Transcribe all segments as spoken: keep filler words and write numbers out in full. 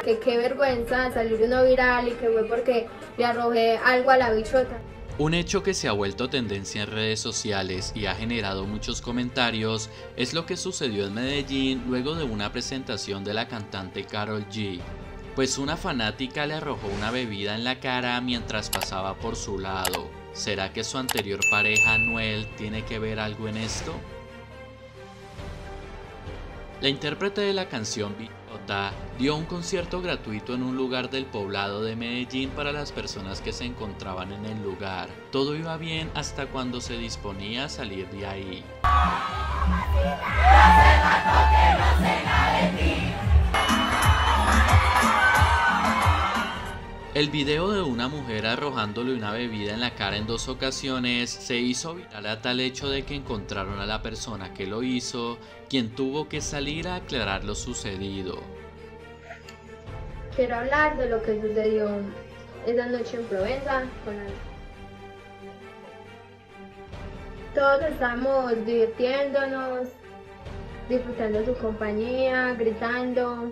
porque qué vergüenza salir uno viral y que fue porque le arrojé algo a la bichota. Un hecho que se ha vuelto tendencia en redes sociales y ha generado muchos comentarios es lo que sucedió en Medellín luego de una presentación de la cantante Karol G, pues una fanática le arrojó una bebida en la cara mientras pasaba por su lado. ¿Será que su anterior pareja Anuel tiene que ver algo en esto? La intérprete de la canción Bichota dio un concierto gratuito en un lugar del poblado de Medellín para las personas que se encontraban en el lugar. Todo iba bien hasta cuando se disponía a salir de ahí. El video de una mujer arrojándole una bebida en la cara en dos ocasiones se hizo viral a tal hecho de que encontraron a la persona que lo hizo, quien tuvo que salir a aclarar lo sucedido. Quiero hablar de lo que sucedió esa noche en Provenza con la... Todos estábamos divirtiéndonos, disfrutando su compañía, gritando.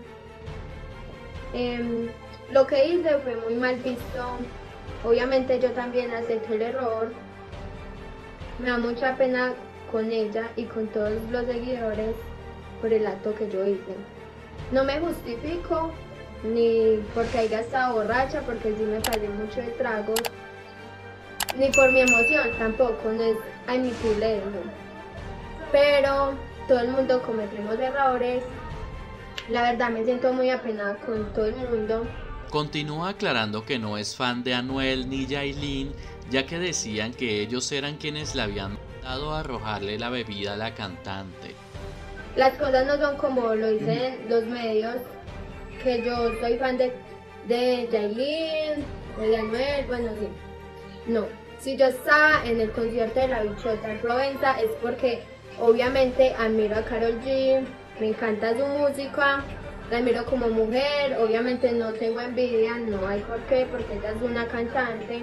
Eh, Lo que hice fue muy mal visto, obviamente yo también acepto el error, me da mucha pena con ella y con todos los seguidores por el acto que yo hice. No me justifico ni porque haya estado borracha, porque sí me pasé mucho de tragos, ni por mi emoción tampoco, no es admisible eso. Pero todo el mundo cometemos errores, la verdad me siento muy apenada con todo el mundo. Continúa aclarando que no es fan de Anuel ni Yailin, ya que decían que ellos eran quienes le habían mandado a arrojarle la bebida a la cantante. Las cosas no son como lo dicen los medios, que yo soy fan de, de Yailin, de Anuel, bueno sí. No, si yo estaba en el concierto de la Bichota en Provenza es porque obviamente admiro a Karol G, me encanta su música. La admiro como mujer, obviamente no tengo envidia, no hay por qué, porque ella es una cantante.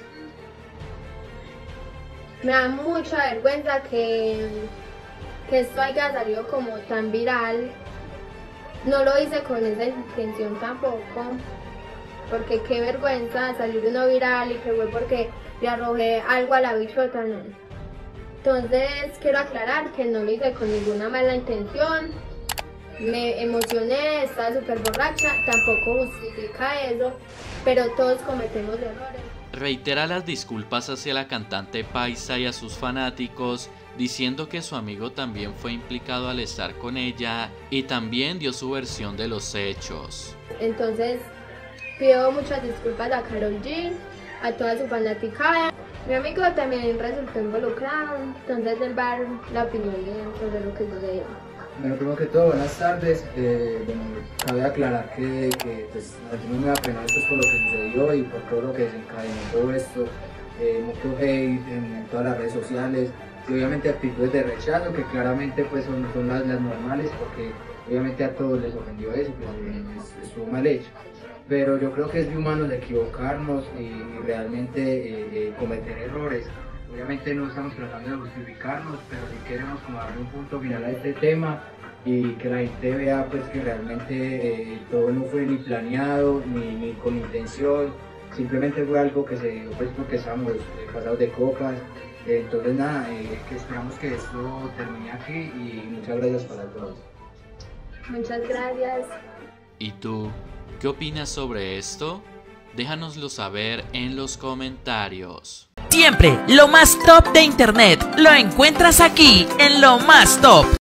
Me da mucha vergüenza que, que esto haya salido como tan viral. No lo hice con esa intención tampoco, porque qué vergüenza salir uno viral y que fue porque le arrojé algo a la bichota, no. Entonces quiero aclarar que no lo hice con ninguna mala intención. Me emocioné, estaba súper borracha, tampoco justifica eso, pero todos cometemos errores. Reitera las disculpas hacia la cantante paisa y a sus fanáticos, diciendo que su amigo también fue implicado al estar con ella y también dio su versión de los hechos. Entonces pido muchas disculpas a Karol G, a toda su fanaticada. Mi amigo también resultó involucrado, entonces él va a dar la opinión de sobre lo que sucedió. Bueno, primero que todo, buenas tardes. Eh, bueno, cabe aclarar que, que pues, no me apena esto es por lo que sucedió y por todo lo que desencadenó todo esto. Eh, mucho hate en, en todas las redes sociales y obviamente actitudes de rechazo que claramente pues, son, son las, las normales, porque obviamente a todos les ofendió eso, pues, es, estuvo mal hecho. Pero yo creo que es de humanos equivocarnos y, y realmente eh, eh, cometer errores. Obviamente no estamos tratando de justificarnos, pero sí queremos como darle un punto final a este tema y que la gente vea pues que realmente eh, todo no fue ni planeado ni, ni con intención, simplemente fue algo que se dio pues porque estábamos eh, pasados de copas. Eh, entonces nada, eh, que esperamos que esto termine aquí y muchas gracias para todos. Muchas gracias. ¿Y tú, qué opinas sobre esto? Déjanoslo saber en los comentarios. Siempre lo más top de internet lo encuentras aquí en Lo Más Top.